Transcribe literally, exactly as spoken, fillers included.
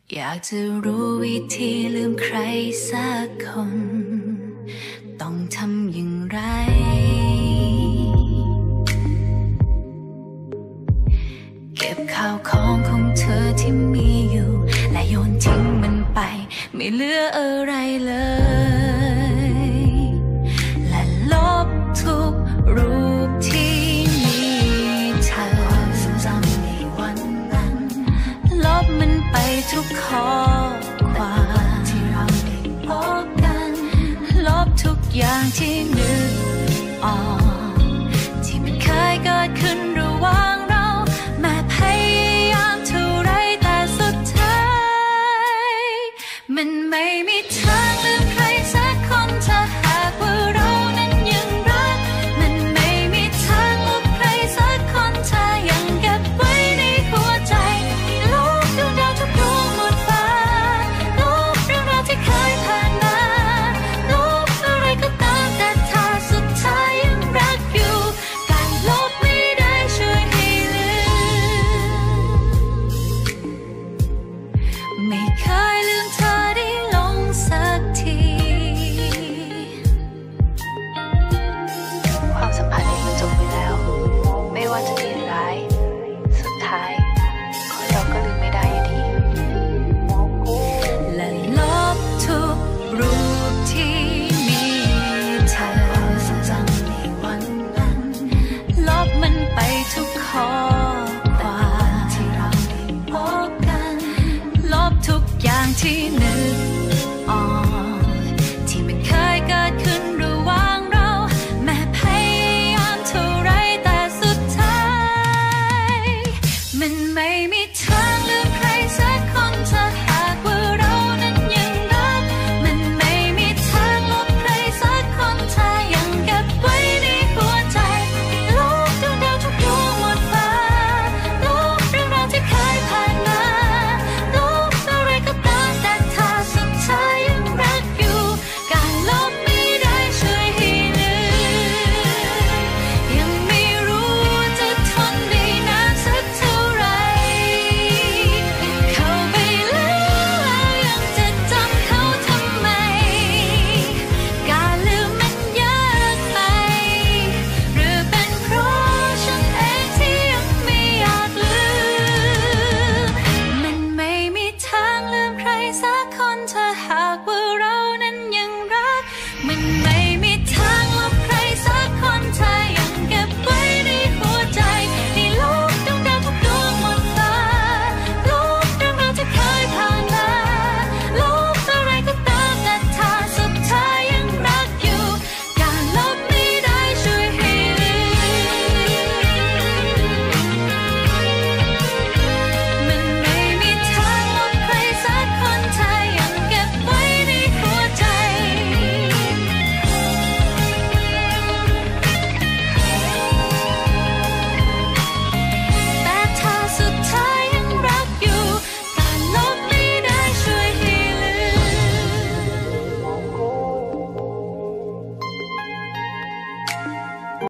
อยากจะรู้วิธีลืมใครสักคนต้องทำอย่างไรเก็บข้าวของของเธอที่มีอยู่และโยนทิ้งมันไปไม่เหลืออะไรเลยและลบทุกรูปที่มีเธอจำในวันนั้นลบมันไปทุกข้อความที่เราได้พบกันลบทุกอย่างที่นึกออกที่มันเคยเกิดขึ้นระหว่างเราแม้พยายามเท่าไรแต่สุดท้ายมันไม่มีทางลืมใครสักคนถ้าหากว่าเรานั้นยังรักมันไม่มีทางลบใครสักคนถ้ายังเก็บไว้ในหัวใจลบดวงดาวทุกดวงหมดฟ้าลบเรื่องราวที่เคยผ่านมาลบอะไรก็ตามแต่ถ้าสุดท้ายยังรักอยู่การลบไม่ได้ช่วยให้ลืมไม่เคยลืมเธอได้ลงสักทีความสัมพันธ์นี้มันจบไปแล้วไม่ว่าจะดีหรือร้ายสุดท้ายคนเราก็ลืมไม่ได้อยู่ดีและลบทุกรูปที่มีเธอจำในวันนั้นลบมันไปทุกข้อความที่เราได้พบกันลบทุกอย่างที่นึก